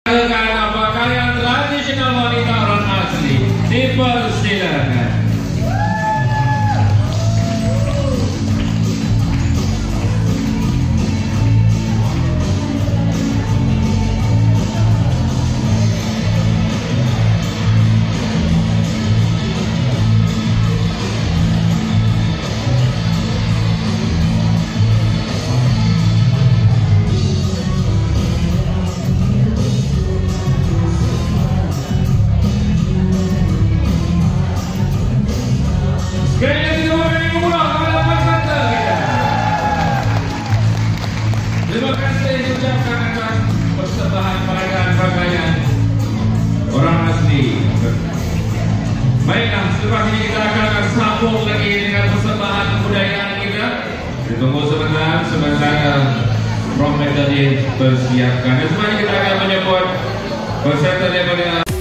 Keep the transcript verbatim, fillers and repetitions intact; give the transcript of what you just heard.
Karena pakaian tradisional wanita orang asli dipersilakan. Terima kasih diucapkan atas persembahan peragaan pakaian orang asli. Baiklah, setelah ini kita akan sambung lagi dengan persembahan kebudayaan kita. Ditunggu sebentar, sebentar trompet tadi persiapkan. Dan semuanya kita akan menyebut peserta daripada